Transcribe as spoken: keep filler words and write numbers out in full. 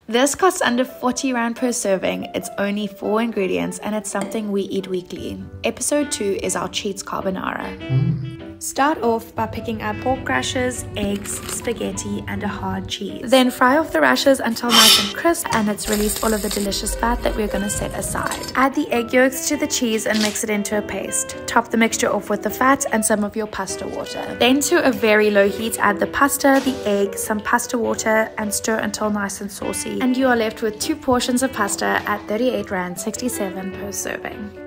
This costs under forty rand per serving. It's only four ingredients and it's something we eat weekly. Episode two is our cheats carbonara. Mm. Start off by picking up pork rashers, eggs, spaghetti, and a hard cheese. Then fry off the rashers until nice and crisp and it's released all of the delicious fat that we're going to set aside. Add the egg yolks to the cheese and mix it into a paste. Top the mixture off with the fat and some of your pasta water. Then to a very low heat, add the pasta, the egg, some pasta water, and stir until nice and saucy. And you are left with two portions of pasta at thirty-eight rand sixty-seven per serving.